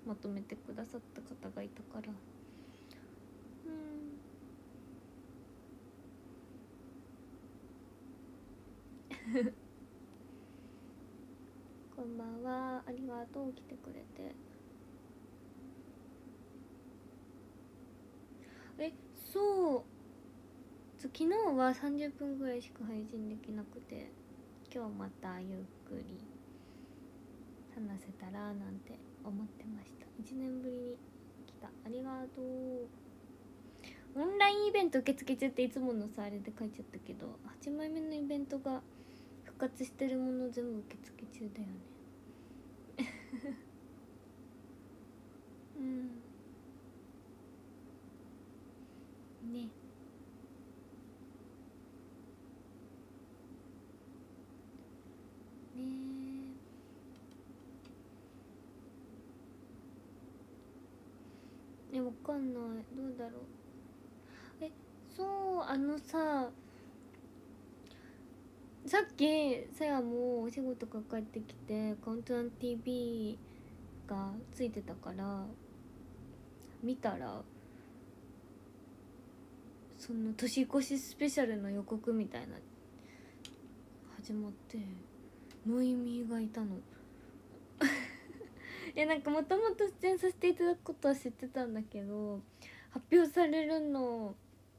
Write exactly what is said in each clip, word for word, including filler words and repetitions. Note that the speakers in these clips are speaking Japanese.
まとめてくださった方がいたから、うんこんばんは、ありがとう来てくれて。え、そう昨日はさんじゅっぷんぐらいしか配信できなくて、今日またゆっくり話せたらなんて思ってました。いちねんぶりに来た、ありがとう。オンラインイベント受付中っていつものさあれで書いちゃったけど、はちまいめのイベントが復活してるもの全部受付中だよねうんねねえ、わかんない、どうだろう。え、そうあのさ、さっきさやもお仕事が帰ってきてカウントダウン ティーブイ がついてたから見たら、その年越しスペシャルの予告みたいな始まって、ノイミーがいたのいやなんかもともと出演させていただくことは知ってたんだけど、発表されるの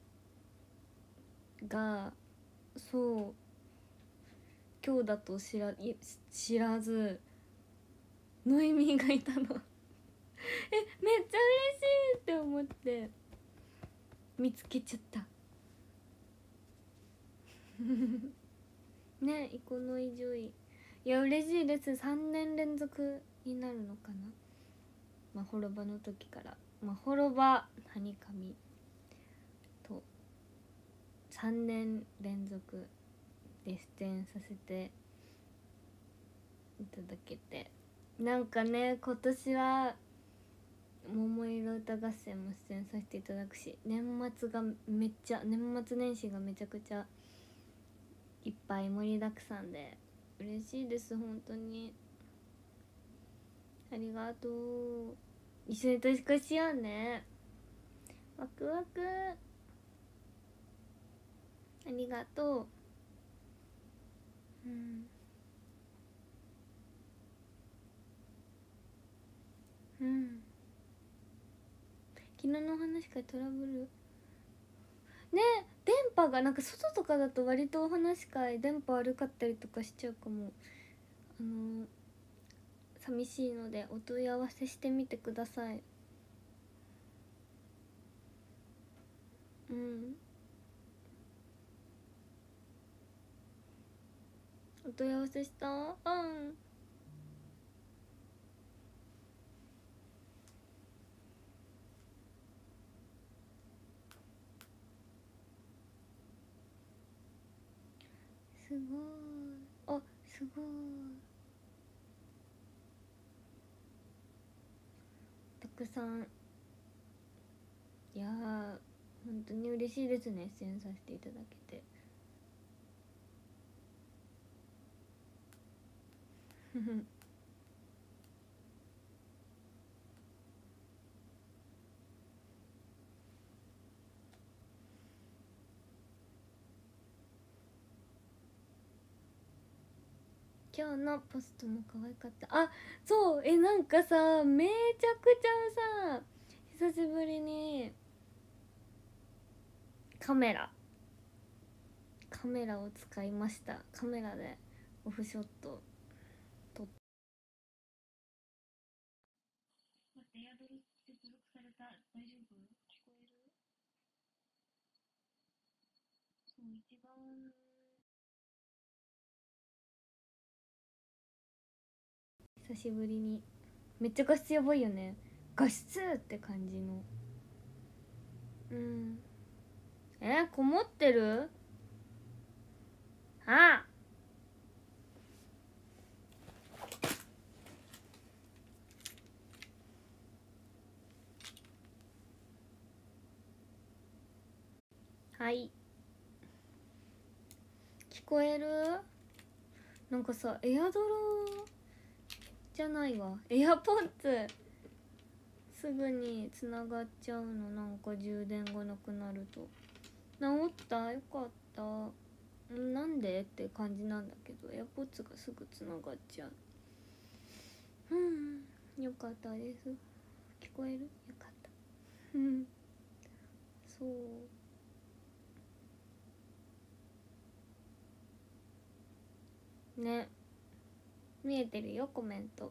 がそう今日だと知ら知らず、ノイミーがいたのえ、めっちゃ嬉しいって思って見つけちゃったね、イコノイジョイ、いや嬉しいです。さんねん連続になるのかな。まあ滅場の時から、まあ滅場はにかみとさんねん連続で出演させていただけて、なんかね今年は桃色歌合戦も出演させていただくし、年末がめっちゃ年末年始がめちゃくちゃいっぱい盛りだくさんで嬉しいです。本当にありがとう。一緒に年越しようね、ワクワク。ありがとう。うんうん昨日の話からトラブルね、電波がなんか外とかだと割とお話し会電波悪かったりとかしちゃうかも。あのー、寂しいのでお問い合わせしてみてください。うんお問い合わせした。うんすごい、あすごい、たくさん。いやー本当に嬉しいですね、出演させていただけて今日のポストも可愛かった。あ、そうえなんかさめちゃくちゃさ久しぶりにカメラカメラを使いました。カメラでオフショット撮って。待って、エアドロ接続された。大丈夫？聞こえる？そう、一番久しぶりに。めっちゃ画質やばいよね。画質って感じの。うんえこもってる？あはい聞こえる？なんかさエアドロじゃないわ、エアポッツすぐにつながっちゃうの、なんか充電がなくなると。治った、よかった。なんでって感じなんだけど、AirPods がすぐつながっちゃう。うん、よかったです。聞こえる？よかった。うん、そうね、見えてるよコメント。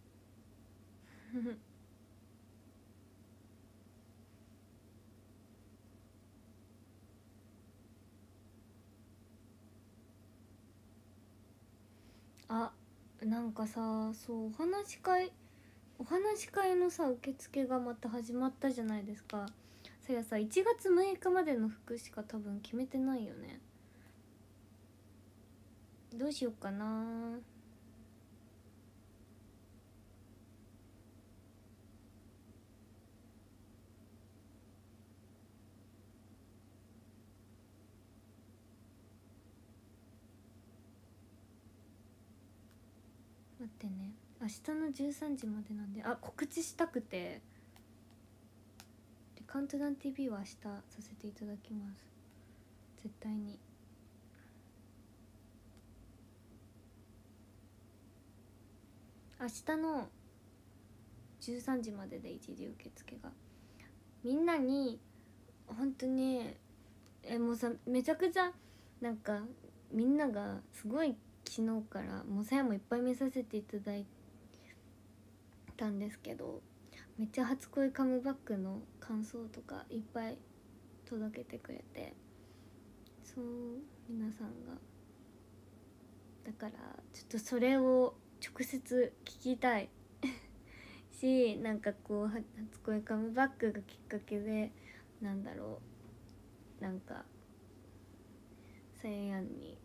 あ、なんかさ、そうお話し会お話し会のさ受付がまた始まったじゃないですか。そりゃさいちがつむいかまでの服しか多分決めてないよね。どうしようかな。待ってね、明日のじゅうさんじまでなんで、あ、告知したくて。でカウントダウン ティーブイ は明日させていただきます、絶対に。明日のじゅうさんじまでで一時受付が。みんなに本当にえもうさ、めちゃくちゃなんかみんながすごい昨日からもうさやもいっぱい見させていただいたんですけど、めっちゃ初恋カムバックの感想とかいっぱい届けてくれて、そう皆さんがだからちょっとそれを直接聞きたいし、なんかこう初恋カムバックがきっかけでなんだろう、なんかさややんに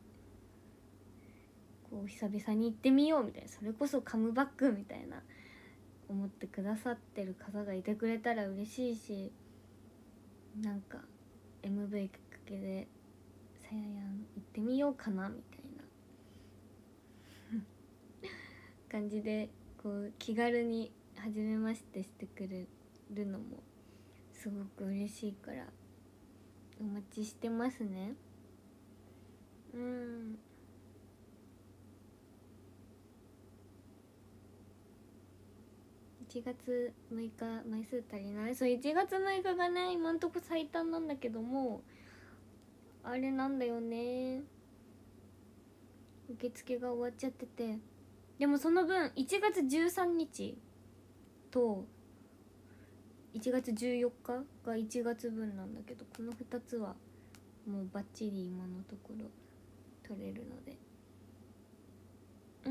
こう久々に行ってみようみたいな、それこそカムバックみたいな思ってくださってる方がいてくれたら嬉しいし、なんか エムブイ きっかけでさややん行ってみようかなみたいな感じでこう気軽に初めましてしてくれるのもすごく嬉しいからお待ちしてますね。うん、いちがつむいか枚数足りない。そういちがつむいかがね今んとこ最短なんだけども、あれなんだよね、受付が終わっちゃってて。でもその分いちがつじゅうさんにちといちがつじゅうよっかがいちがつぶんなんだけど、このふたつはもうバッチリ今のところ取れるので。うん、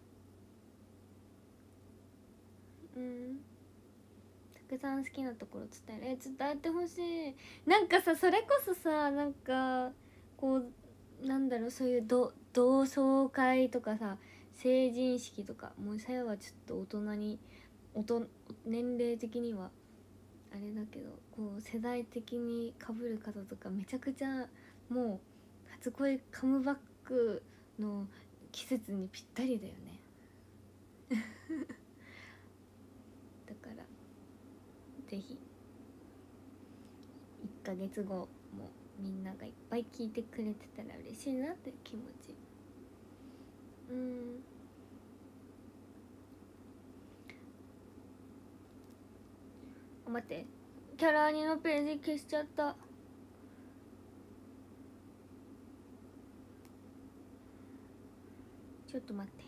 うん、たくさん好きなところ伝える、え伝えてほしい。なんかさそれこそさ、なんかこうなんだろう、そういうど同窓会とかさ成人式とか、もうさやはちょっと大人に大人年齢的にはあれだけど、こう世代的に被る方とかめちゃくちゃもう初恋カムバックの季節にぴったりだよねだからぜひいっかげつごもみんながいっぱい聞いてくれてたら嬉しいなっていう気持ち。うん、待って、キャラアニのページ消しちゃった。ちょっと待って、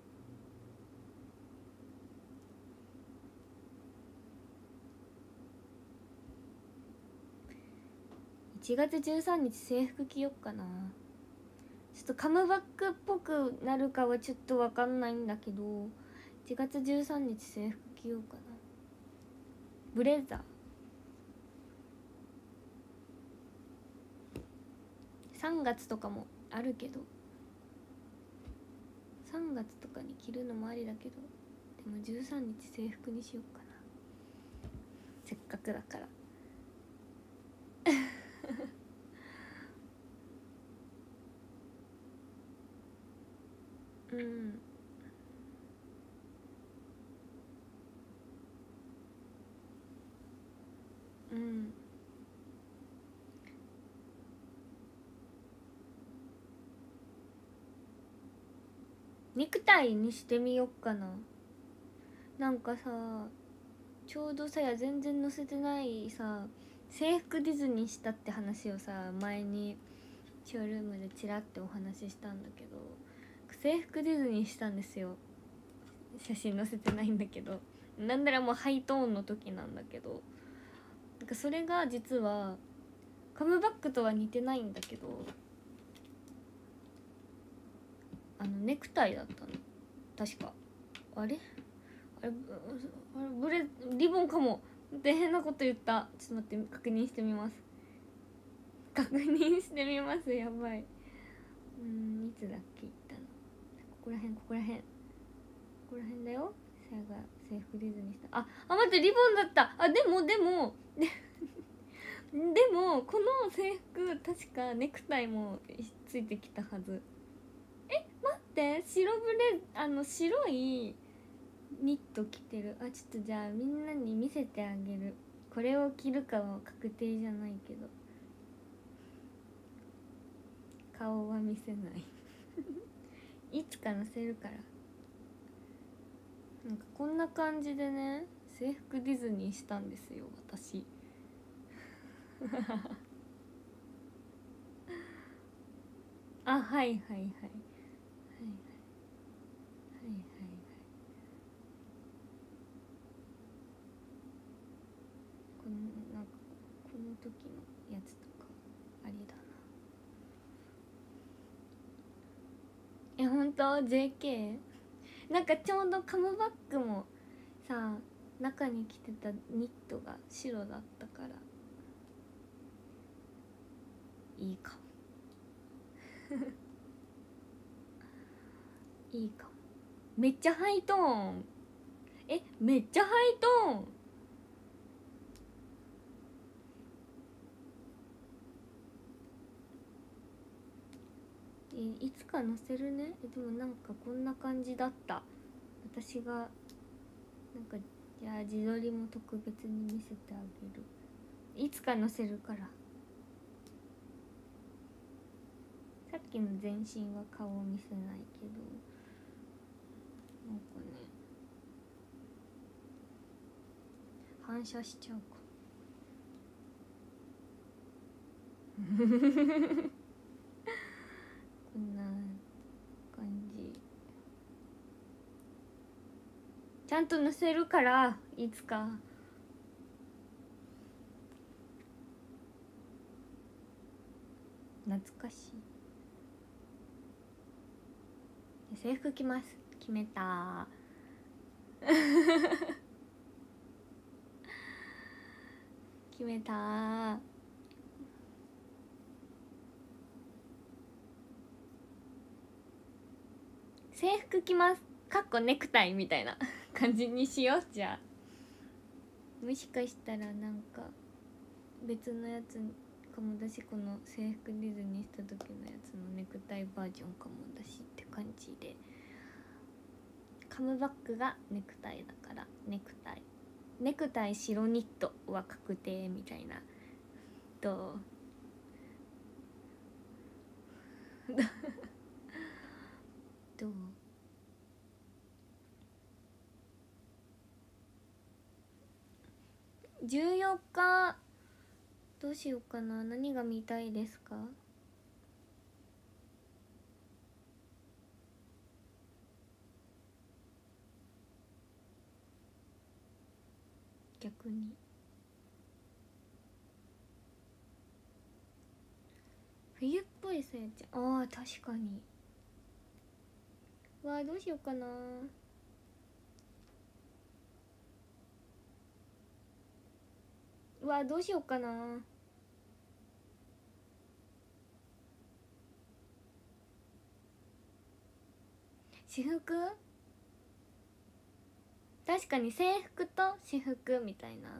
いちがつじゅうさんにち制服着よっかな。ちょっとカムバックっぽくなるかはちょっと分かんないんだけど、いちがつじゅうさんにち制服着ようかな。ブレザーさんがつとかもあるけど、さんがつとかに着るのもありだけど、でもじゅうさんにち制服にしようかな、せっかくだからうん、 ネクタイにしてみよっかな。なんかさ、ちょうどさや全然載せてないさ制服ディズニーしたって話をさ前にショールームでチラッてお話ししたんだけど、制服ディズニーしたんですよ。写真載せてないんだけど、なんならもうハイトーンの時なんだけど、なんかそれが実はカムバックとは似てないんだけど、あのネクタイだったの確か。あれあれあれブレリボンかもって変なこと言った。ちょっと待って確認してみます。確認してみます。やばい。うん、いつだっけ言ったの。ここらへんここらへんここらへんだよ。さやが制服ディズニーした。ああ待ってリボンだった。あでもでもでもこの制服確かネクタイもついてきたはず。え待って白ブレあの白いニット着てる。あちょっとじゃあみんなに見せてあげる。これを着るかは確定じゃないけど顔は見せないいつか載せるから。なんかこんな感じでね制服ディズニーしたんですよ私あはいはいはいはいはいはいはいこのなんかこの時のやつとかありだな。えほんと ジェーケー なんかちょうどカムバックもさ中に着てたニットが白だったからいいかもいいかも。めっちゃハイトーン。えめっちゃハイトーン。えいつか載せるね。でもなんかこんな感じだった。私がなんかじゃあ自撮りも特別に見せてあげる。いつか載せるから。さっきの全身は顔を見せないけどなんかね反射しちゃうかこんな感じ。ちゃんと載せるからいつか。懐かしい。制服着ます。決めた決めた。制服着ますかっこネクタイみたいな感じにしよう。じゃあもしかしたらなんか別のやつかもだし、この制服ディズニーした時のやつのネクタイバージョンかもだしって感じで、カムバックがネクタイだからネクタイネクタイ白ニットは確定みたいな。どうどうじゅうよっかどうしようかな。何が見たいですか？逆に冬っぽいさやちゃん。あー確かに。わあどうしようかな。うわどうしようかな。私服確かに制服と私服みたいな。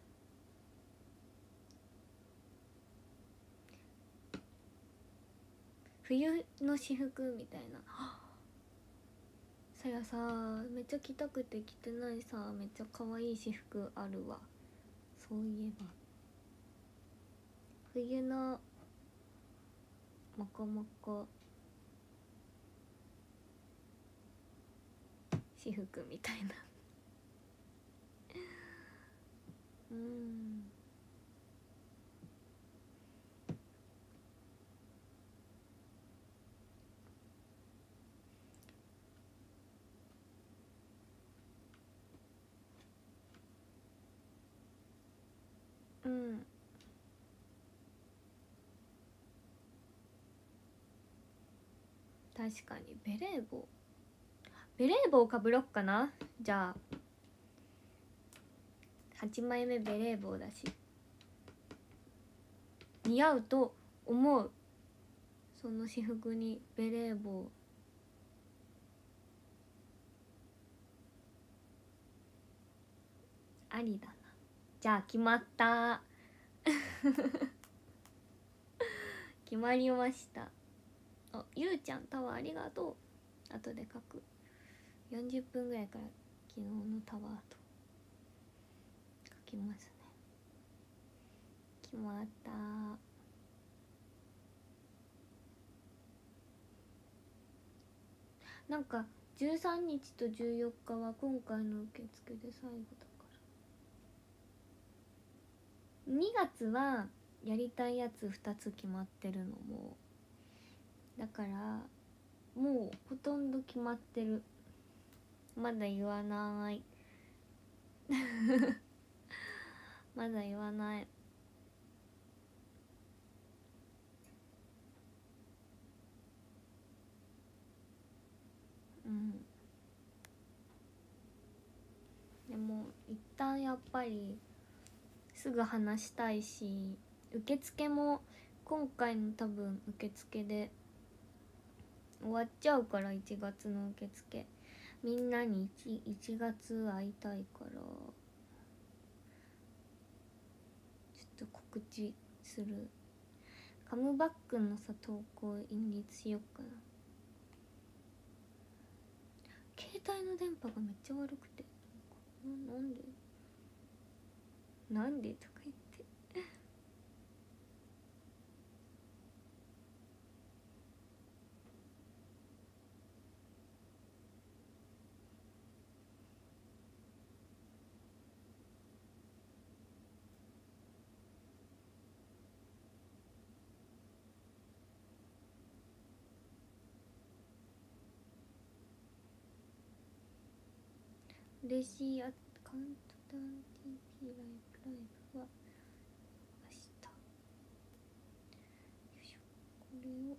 冬の私服みたいな。さやさめっちゃ着たくて着てないさめっちゃ可愛い私服あるわ。そういえば冬のモコモコ私服みたいなうんうん確かにベレー帽ベレー帽かぶろっかな。じゃあはちまいめベレー帽だし似合うと思う。その私服にベレー帽ありだな。じゃあ決まった決まりました。あ、ゆうちゃんタワーありがとう。後で書く。よんじゅっぷんぐらいから昨日のタワーと書きますね。決まった。なんかじゅうさんにちとじゅうよっかは今回の受付で最後だからにがつはやりたいやつふたつ決まってるのもだからもうほとんど決まってる。まだ言わないまだ言わない。うんでも一旦やっぱりすぐ話したいし受付も今回の多分受付で終わっちゃうからいちがつの受付みんなに 1, 1月会いたいからちょっと告知する。カムバックのさ投稿印律しよっかな。携帯の電波がめっちゃ悪くてななんでなんでとか言って嬉しい。あカウントダウン ティーピー ライブライブは明日。よいしょこれを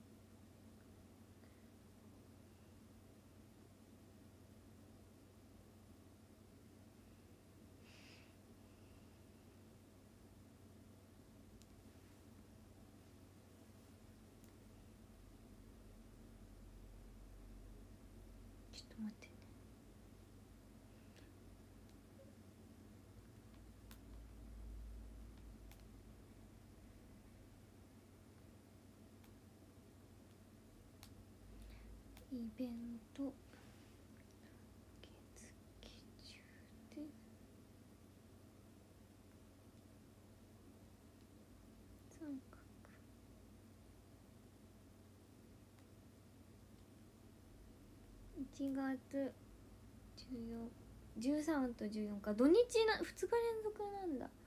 ちょっと待ってね。イベント受付中で三角いちがつじゅうよん、じゅうさんとじゅうよんか土日なふつか連続なんだ。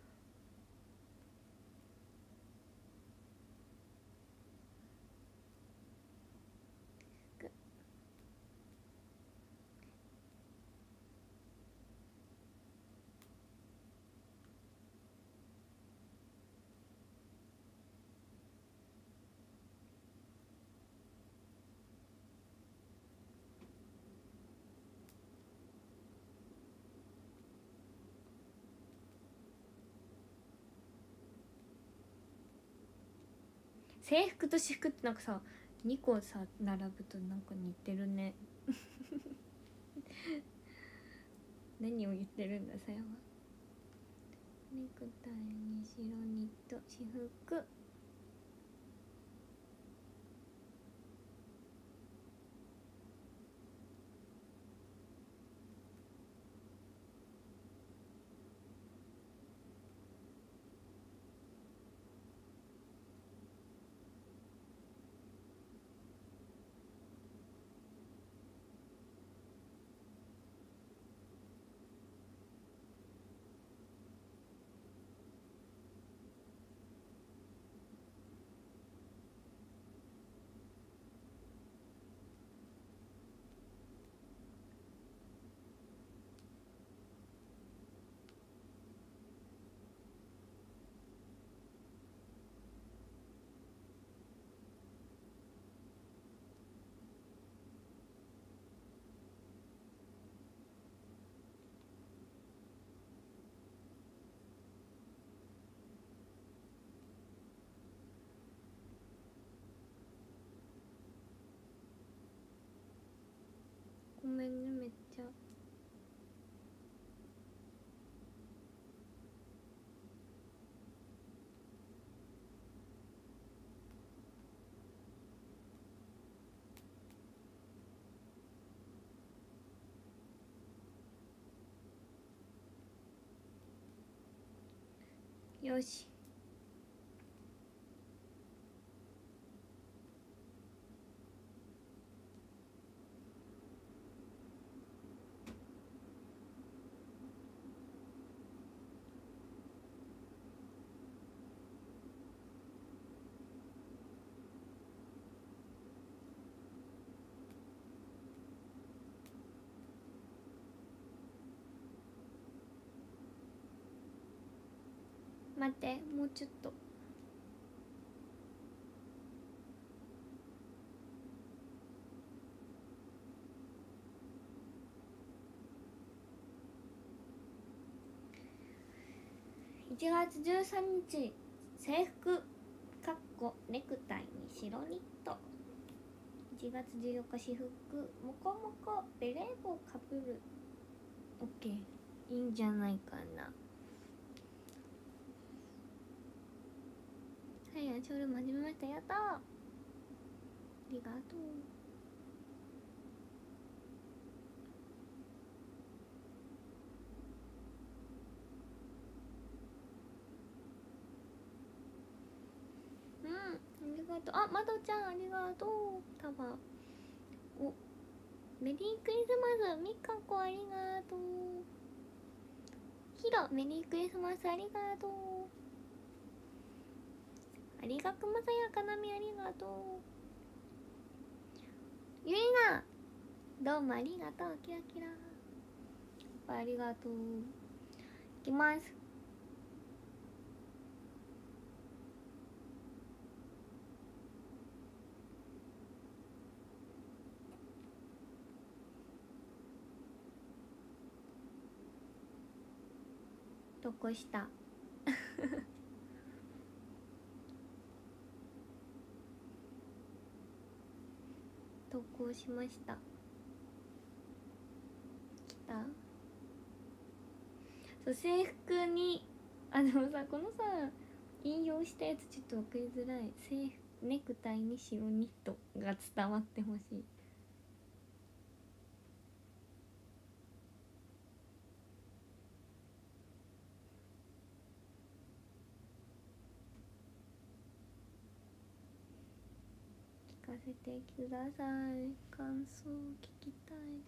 制服と私服ってなんかさにこさ並ぶとなんか似てるね何を言ってるんださやは。ネクタイに白ニット私服よし。待って、もうちょっと。いちがつじゅうさんにち、制服かっこネクタイに白ニット。いちがつじゅうよっか、私服モコモコベレー帽かぶる。オッケー、いいんじゃないかな。はいや、ショールーム始めました。やったー、ありがとう。うん、ありがとう。あ、まどちゃんありがとう。タバお、メリークリスマス。みかこありがとう。ヒロメリークリスマスありがとう。ありがくまさやかなみありがとう。ゆいなどうもありがとう。キラキラありがとう。いきます。どこした投稿しました。来た。そう、制服にあのさ、このさ引用したやつちょっと分かりづらい。制服ネクタイに白ニットが伝わってほしい。聞かせてください。感想聞きたい。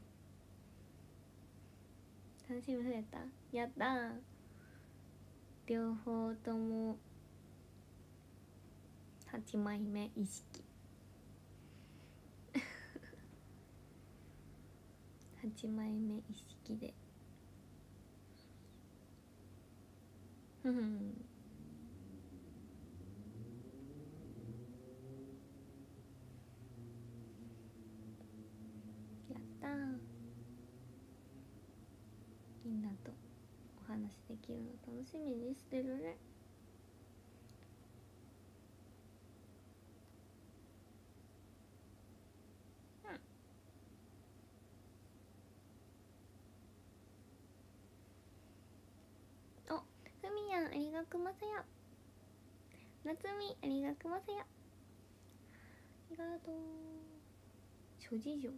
楽しみ増えた。やったー。両方ともはちまいめ意識はちまいめ意識でふふん。やったー。みんなとお話できるの楽しみにしてるね。お、ふみやんありがくまさや。なつみありがくまさや。ありがとう。諸事情。うん、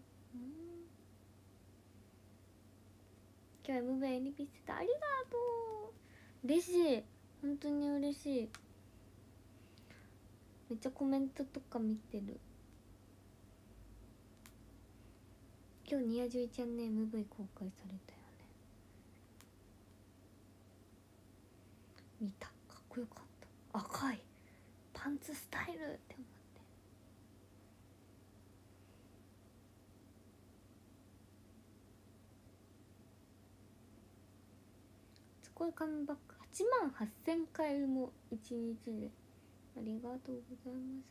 今日 エムブイ リピしてた。ありがとう。嬉しい、本当に嬉しい。めっちゃコメントとか見てる。今日ニヤジュイちゃんね エムブイ 公開されたよね。見た。かっこよかった。赤いパンツスタイルって思って。すごいカムバック。はちまんはっせんかいもいちにちで。ありがとうございます。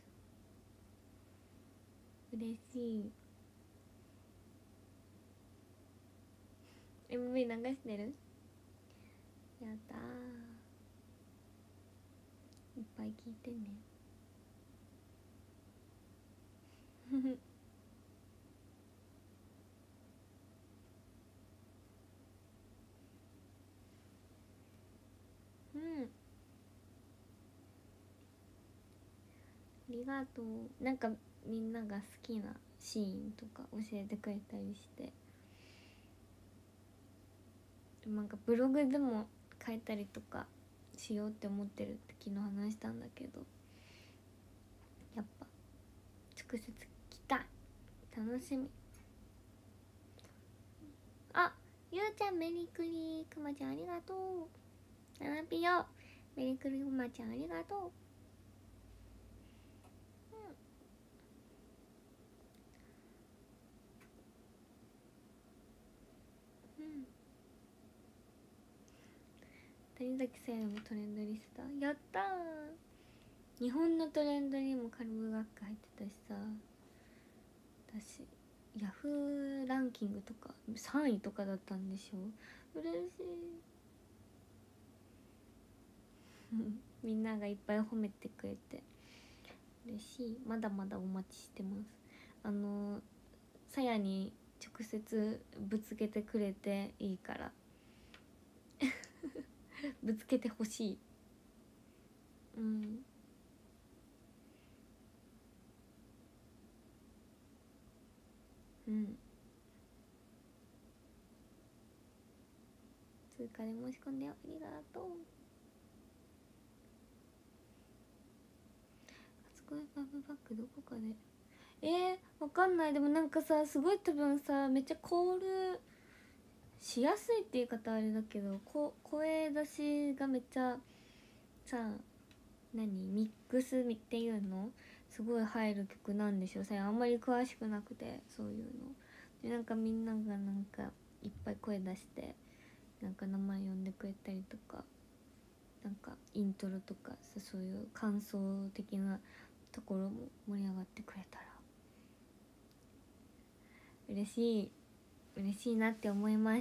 嬉しい。 エムブイ 流してる。やったー、いっぱい聞いてねうん、ありがとう。なんかみんなが好きなシーンとか教えてくれたりして、なんかブログでも書いたりとかしようって思ってるって昨日話したんだけど、やっぱ直接来たい、楽しみ。あ、ゆうちゃんメリクリ、くまちゃんありがとう。ななぴよメリクリ、くまちゃんありがとう。谷崎さやもトレンドリスターやったー。日本のトレンドにもカルブ学科入ってたしさ、私ヤフーランキングとかさんいとかだったんでしょ。嬉しいみんながいっぱい褒めてくれて嬉しい。まだまだお待ちしてます。あのさやに直接ぶつけてくれていいからぶつけてほしい。うんうん通過で申し込んでよ、ありがとう。初恋バブバッグどこかでえー、わかんない。でもなんかさ、すごい多分さ、めっちゃコールしやすいって言い方あれだけど、こ声出しがめっちゃさ、何ミックスっていうのすごい入る曲なんでしょ。さあんまり詳しくなくて、そういうので、なんかみんながなんかいっぱい声出してなんか名前呼んでくれたりとか、なんかイントロとかさ、そういう感想的なところも盛り上がってくれたら嬉しい嬉しいなって思います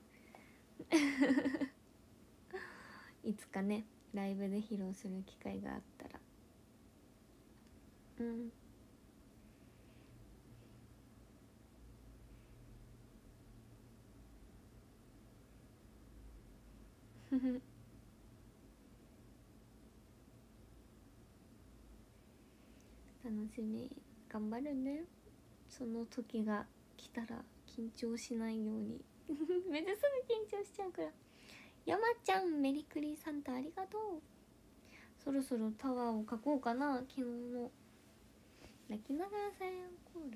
いつかねライブで披露する機会があったら。うん楽しみ、頑張るね。その時が来たら緊張しないようにめっちゃすぐ緊張しちゃうから。山ちゃんメリクリサンタありがとう。そろそろタワーを描こうかな。昨日の泣きながらサイレンコー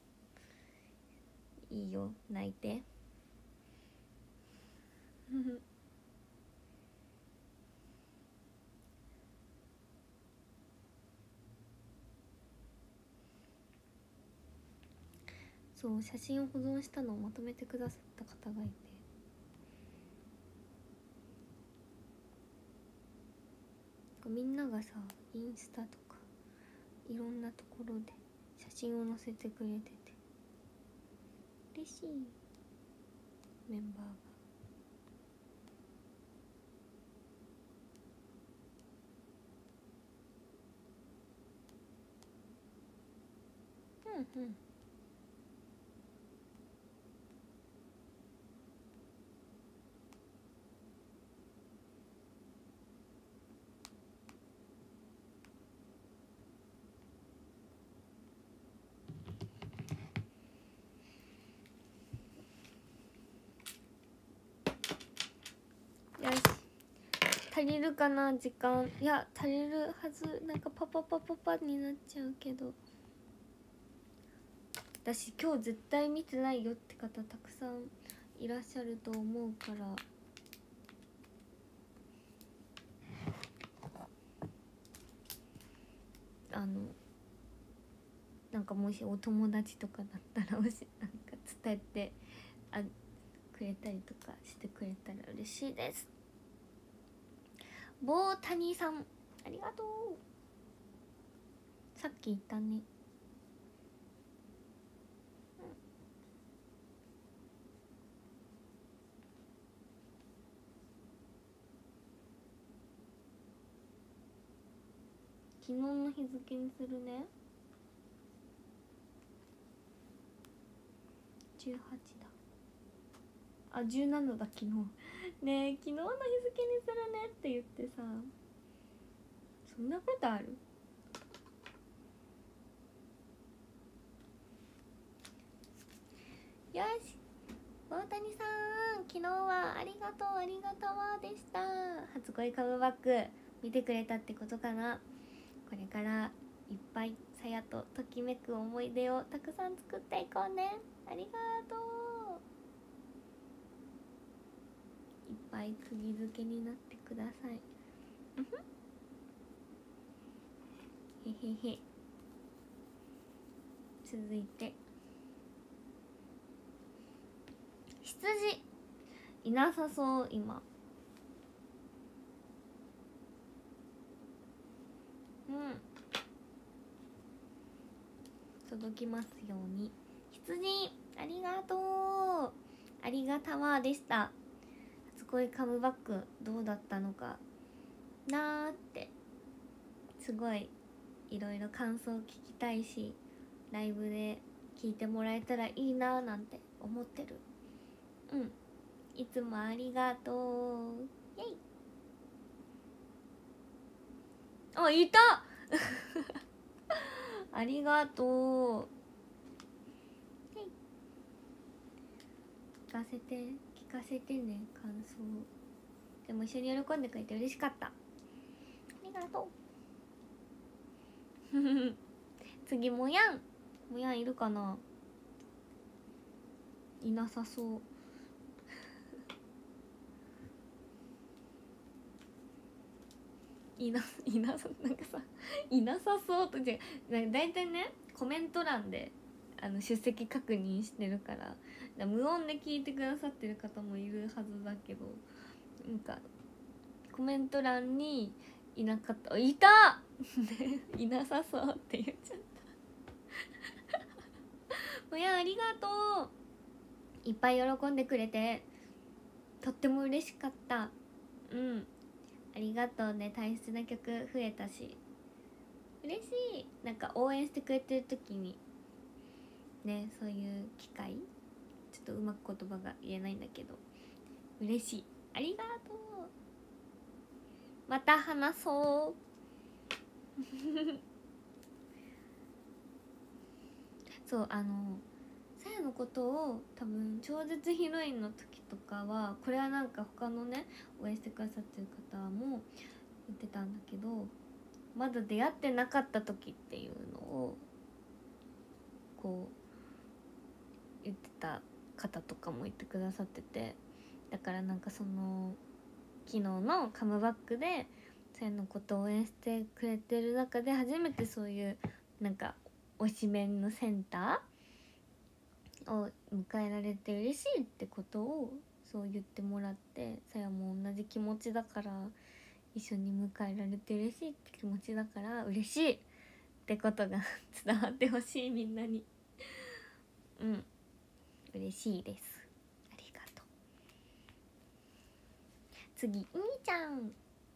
ルいいよ、泣いてそう写真を保存したのをまとめてくださった方がいて、みんながさインスタとかいろんなところで写真を載せてくれてて嬉しい。メンバーがうんうんよし、足りるかな時間。いや足りるはず。なんかパパパパパになっちゃうけど、私今日絶対見てないよって方たくさんいらっしゃると思うから、あのなんかもしお友達とかだったらもしなんか伝えてあくれたりとかしてくれたら嬉しいです。棒谷さんありがとう。さっき言ったね。昨日の日付にするね。じゅうはちだ。あ、じゅうななだ昨日ねえ昨日の日付にするねって言ってさ、そんなことある？よし、大谷さん昨日はありがとうありがタワーでした。初恋カムバック見てくれたってことかな。これからいっぱいさやとときめく思い出をたくさん作っていこうね。ありがとう。いっぱい釘付けになってください。へへへ。続いて羊いなさそう今。うん、届きますように。羊ありがとう。ありがタワーでした。初恋カムバックどうだったのかなーって、すごいいろいろ感想聞きたいし、ライブで聞いてもらえたらいいなーなんて思ってる。うん、いつもありがとう。イェイ。あ、いたありがとう。聞かせて聞かせてね、感想。でも一緒に喜んでくれて嬉しかった。ありがとう次もやんもやんいるかな。いなさそういないなさなんかさいなさそうとじゃだいたいねコメント欄であの出席確認してるから、だ無音で聞いてくださってる方もいるはずだけど、なんかコメント欄にいなかった。いたいなさそうって言っちゃったいやありがとう。いっぱい喜んでくれてとっても嬉しかった。うん、ありがとうね。大切な曲増えたし嬉しい。なんか応援してくれてる時にね、そういう機会、ちょっとうまく言葉が言えないんだけど嬉しい。ありがとう。また話そうそうあのさやのことを多分超絶ヒロインの時とかは、これはなんか他のね応援してくださってる方も言ってたんだけど、まだ出会ってなかった時っていうのをこう言ってた方とかも言ってくださってて、だからなんかその昨日のカムバックでさやのことを応援してくれてる中で初めてそういうなんか推しメンのセンターを迎えられて嬉しいってことをそう言ってもらって、さやも同じ気持ちだから一緒に迎えられて嬉しいって気持ちだから嬉しいってことが伝わってほしい、みんなにうん嬉しいです。ありがとう。次いにちゃん。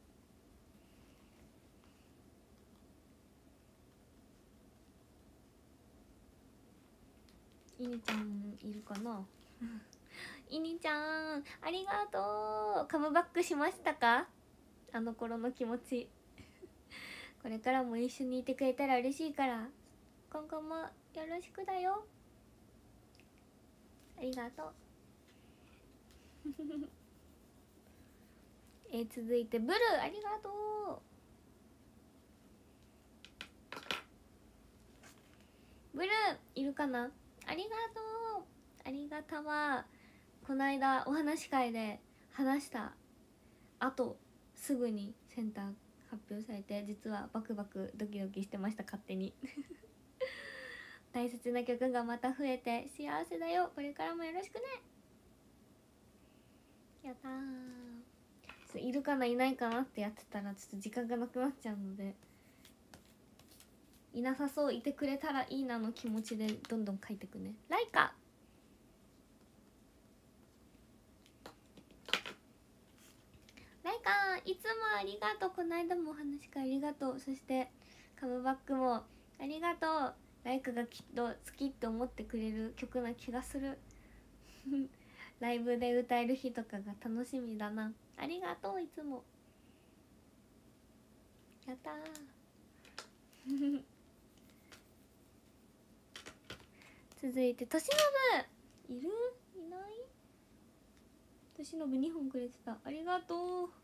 いにちゃんいるかないにちゃんありがとう。カムバックしましたか、あの頃の気持ちこれからも一緒にいてくれたら嬉しいから今後もよろしくだよ。ありがとうえー、続いてブルーありがとう。ブルーいるかな。ありがとう。ありがたわ。この間お話し会で話したあとすぐにセンター発表されて、実はバクバクドキドキしてました、勝手に大切な曲がまた増えて幸せだよ。これからもよろしくね。やったー。いるかないないかなってやってたらちょっと時間がなくなっちゃうので、いなさそう、いてくれたらいいなの気持ちでどんどん書いてくね。ライカライカいつもありがとう。この間もお話し会ありがとう。そしてカムバックもありがとう。ライカがきっと好きって思ってくれる曲な気がするライブで歌える日とかが楽しみだな。ありがとういつも。やったー続いてとしのぶいるいない。 としのぶにほんくれてた。ありがとう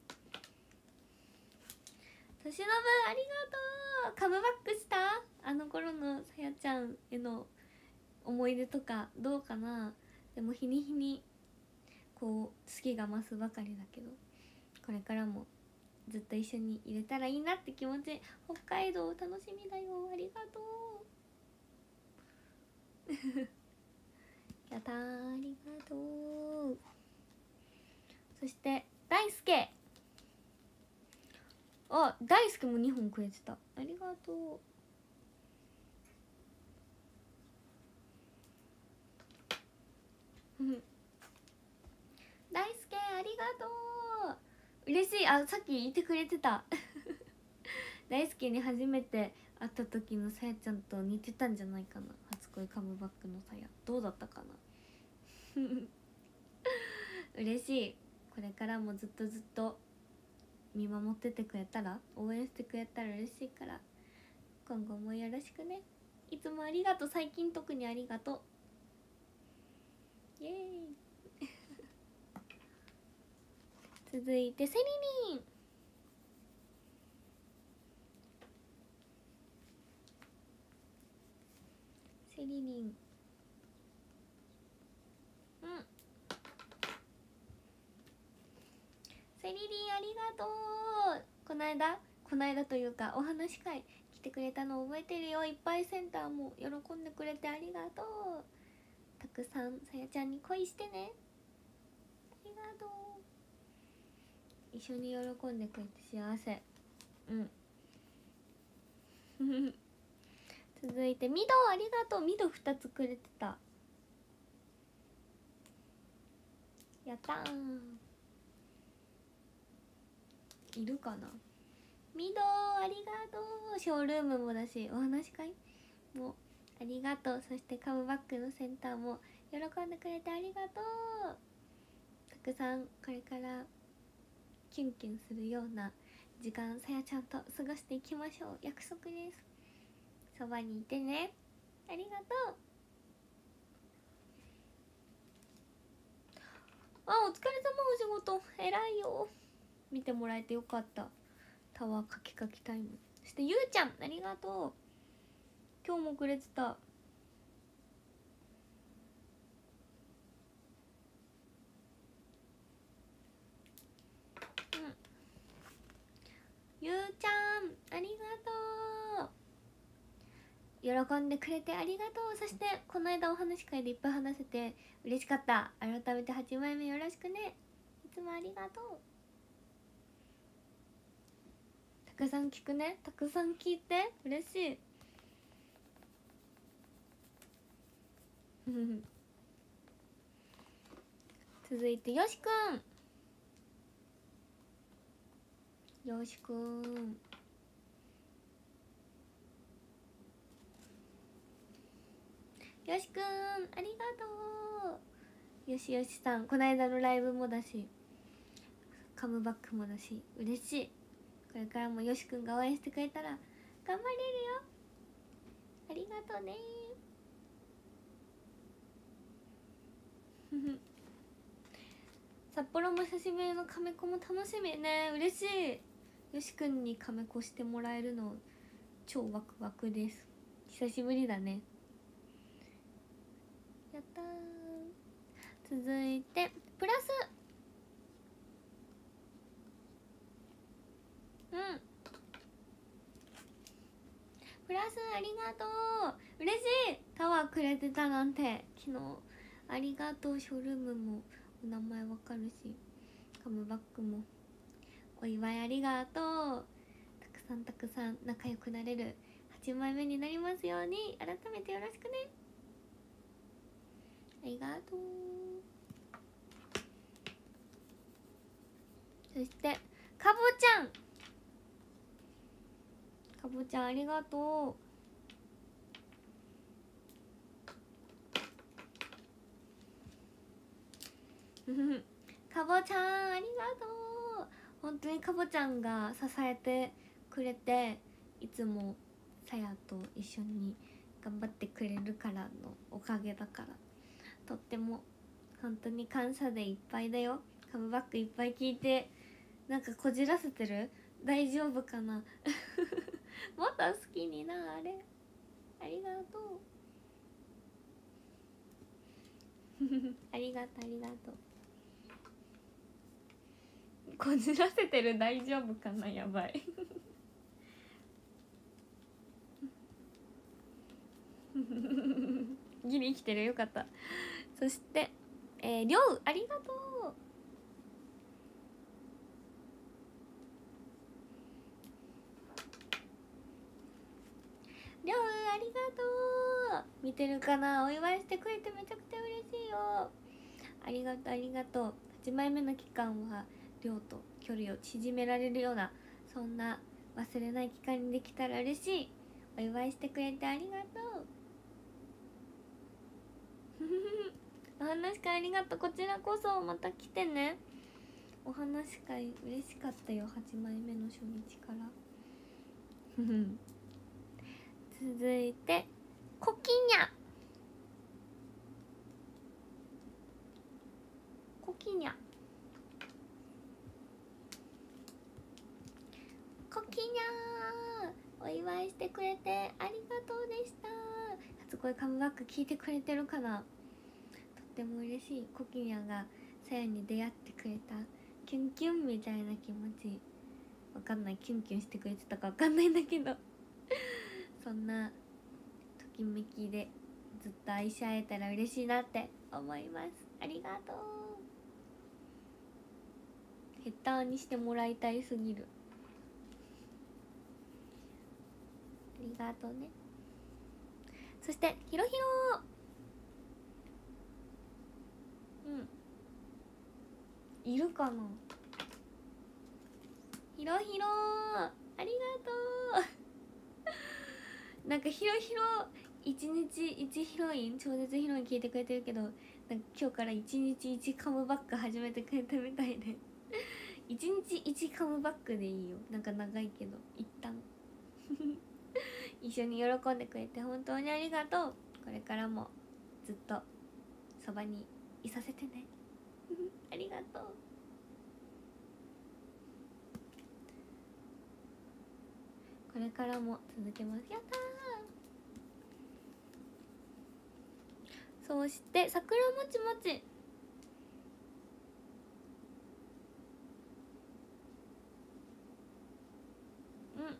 としのぶ、ありがとう。カムバックした？あの頃のさやちゃんへの思い出とかどうかな。でも日に日にこう好きが増すばかりだけど、これからもずっと一緒にいれたらいいなって気持ち。北海道楽しみだよ。ありがとうやったー、ありがとう。そして大輔、あ、大輔もにほんくれてた。ありがとう大輔、ありがとう。嬉しい。あ、さっき言ってくれてた大輔に初めて会った時のさやちゃんと似てたんじゃないかな。初恋カムバックのさやどうだったかな嬉しい。これからもずっとずっと見守っててくれたら、応援してくれたら嬉しいから、今後もよろしくね。いつもありがとう。最近特にありがとう。イエーイ続いてセリリン、セリリン、うん、セリリンありがとう。この間この間というかお話会来てくれたの覚えてるよ。いっぱいセンターも喜んでくれてありがとう。たくさんさやちゃんに恋してね。ありがとう。一緒に喜んでくれて幸せ。うん続いてミド、ありがとう。ミドふたつくれてた。やったー。いるかな。ミドありがとう。ショールームもだしお話会もありがとう。そしてカムバックのセンターも喜んでくれてありがとう。たくさんこれからキュンキュンするような時間さやちゃんと過ごしていきましょう。約束です。そばにいてね。ありがとう。あ、お疲れ様。お仕事偉いよ。見てもらえてよかった。タワーカキカキタイム。そしてゆうちゃんありがとう。今日もくれてた。うんゆうちゃんありがとう。喜んでくれてありがとう。そしてこの間お話し会でいっぱい話せて嬉しかった。改めてはちまいめよろしくね。いつもありがとう。たくさん聞くね。たくさん聞いて嬉しい続いてよしくん、よしくんよしくんありがとう。よしよしさん、この間のライブもだしカムバックもだし嬉しい。これからもよしくんが応援してくれたら頑張れるよ。ありがとうね札幌も久しぶりのカメコも楽しみね。嬉しい。よしくんにカメコしてもらえるの超ワクワクです。久しぶりだね。やったー。続いてプラス、うんプラスありがとう。嬉しい。タワーくれてたなんて。昨日ありがとう。ショールームもお名前わかるし、カムバックもお祝いありがとう。たくさんたくさん仲良くなれるはちまいめになりますように。改めてよろしくね。ありがとう。そしてかぼちゃん、かぼちゃんありがとう。かぼちゃんありがとう。本当にかぼちゃんが支えてくれて、いつもさやと一緒に頑張ってくれるからのおかげだから、とっても本当に感謝でいっぱいだよ。かカムバックいっぱい聞いてなんかこじらせてる？大丈夫かなもっと好きになあれ。ありがとうありがとうありがとう。こじらせてる？大丈夫かな？やばいギリ生きてる、よかった。そしてえー、りょうありがとう。りょうありがとう。見てるかな？お祝いしてくれてめちゃくちゃ嬉しいよ。ありがとうありがとう。はちまいめの期間はりょうと距離を縮められるような、そんな忘れない期間にできたら嬉しい。お祝いしてくれてありがとうお話会ありがとう。こちらこそまた来てね。お話会嬉しかったよ、はちまいめの初日から続いてコキニャコキニャコキニャー、お祝いしてくれてありがとうでした。初恋カムバック聞いてくれてるかな。とっても嬉しい。コキニャがさやに出会ってくれたキュンキュンみたいな気持ち、わかんない、キュンキュンしてくれてたかわかんないんだけどそんなときめきでずっと愛し合えたら嬉しいなって思います。ありがとう。下手にしてもらいたいすぎる。ありがとうね。そしてひろひろ、うんいるかな。ひろひろありがとうなんかひろひろ一日一ヒロイン、超絶ヒロイン聞いてくれてるけど、なんか今日から一日一カムバック始めてくれたみたいで一日一カムバックでいいよ。なんか長いけど一旦一緒に喜んでくれて本当にありがとう。これからもずっとそばにいさせてねありがとう。これからも続けます。やったー。そして桜もちもち、うん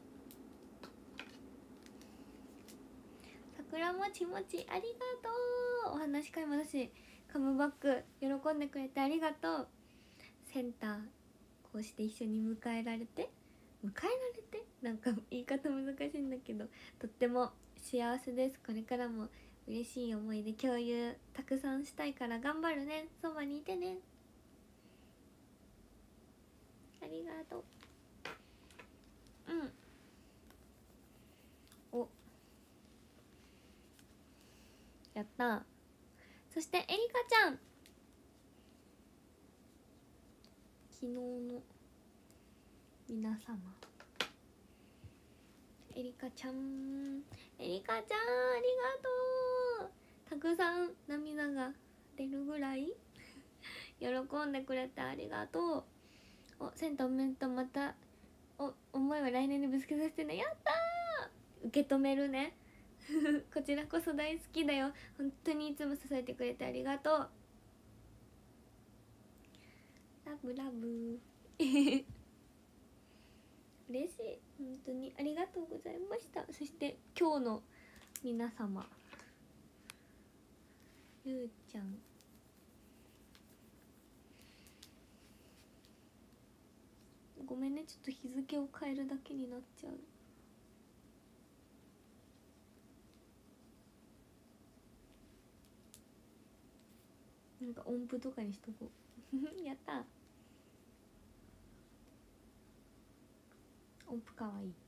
桜もちもちありがとう。お話し会もだしカムバック喜んでくれてありがとう。センターこうして一緒に迎えられて迎えられてなんか言い方難しいんだけど、とっても幸せです。これからも嬉しい思い出共有たくさんしたいから頑張るね。そばにいてね。ありがとう。うんおやった。そしてエリカちゃん、昨日の皆様、エリカちゃんエリカちゃんありがとう。たくさん涙が出るぐらい喜んでくれてありがとう。おセンターおめでとう。またお思いは来年にぶつけさせてね。やったー、受け止めるねこちらこそ大好きだよ。本当にいつも支えてくれてありがとう。ラブラブ嬉しい、本当にありがとうございました。そして今日の皆様、ゆうちゃん、ごめんね、ちょっと日付を変えるだけになっちゃう。なんか音符とかにしとこうやった音符かわいい。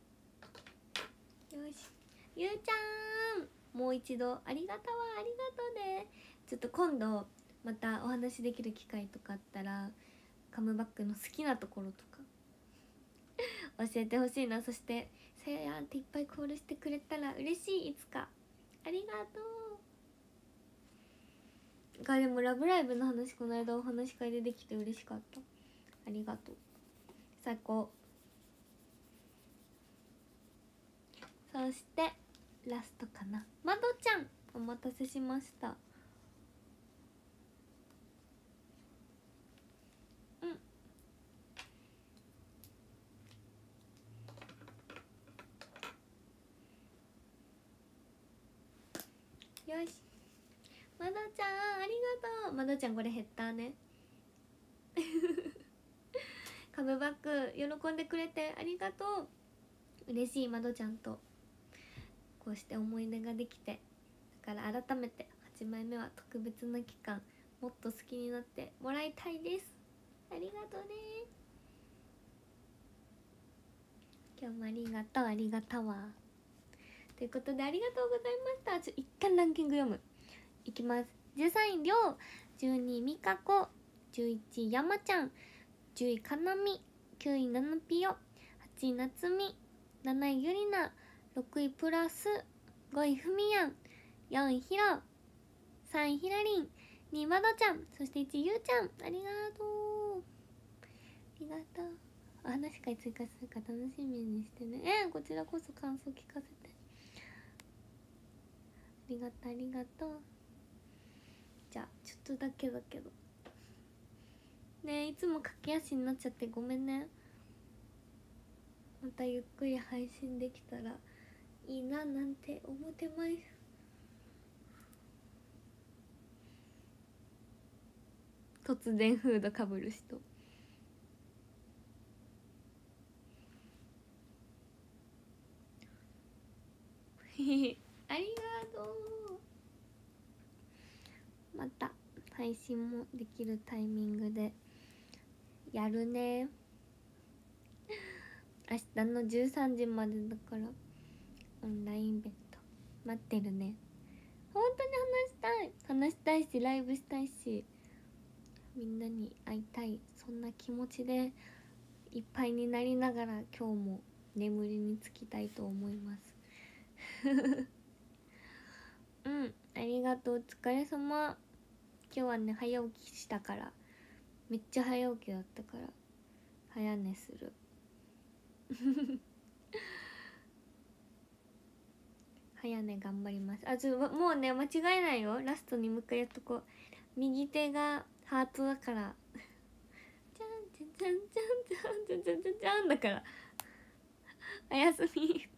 よし、ゆうちゃんもう一度ありがとう。ありがとうね。ちょっと今度またお話できる機会とかあったらカムバックの好きなところとか教えてほしいな。そしてさややんっていっぱいコールしてくれたら嬉しい。いつかありがとがでもラブライブの話この間お話し会でできて嬉しかった。ありがとう、最高。そしてラストかな、まどちゃんお待たせしました。うんよし、まどちゃんありがとう。まどちゃんこれヘッダーねカムバック喜んでくれてありがとう。嬉しい、まどちゃんとこうして思い出ができて、だから改めてはちまいめは特別な期間もっと好きになってもらいたいです。ありがとうね、今日もありがとう、ありがたわ。ということでありがとうございました。ちょ一旦ランキング読むいきます。じゅうさんいりょう、じゅうにいみかこ、じゅういちいやまちゃん、じゅういかなみ、きゅういななぴよ、はちいなつみ、なないゆりな、ろくいプラス、ごいふみやん、よんいひろ、さんいひらりん、にいまどちゃん、そしていちいゆうちゃん。ありがとう、ありがとう。お話し会追加するか楽しみにしてね。えー、こちらこそ感想聞かせて。ありがとうありがとう。じゃあちょっとだけだけどねえ、いつも駆け足になっちゃってごめんね。またゆっくり配信できたらいいななんて思ってます。突然フードかぶる人ありがとう。また配信もできるタイミングでやるね。明日のじゅうさんじまでだからオンラインイベント待ってるね。本当に話したい話したいしライブしたいしみんなに会いたい、そんな気持ちでいっぱいになりながら今日も眠りにつきたいと思いますうんありがとう、お疲れ様。今日はね早起きしたから、めっちゃ早起きだったから早寝する早寝頑張ります。あ、ちょもうね間違えないよ、ラストにもう一回やっとこう。右手がハートだからじゃんじゃんじゃんじゃんじゃんじゃんじゃんじゃんだからおやすみ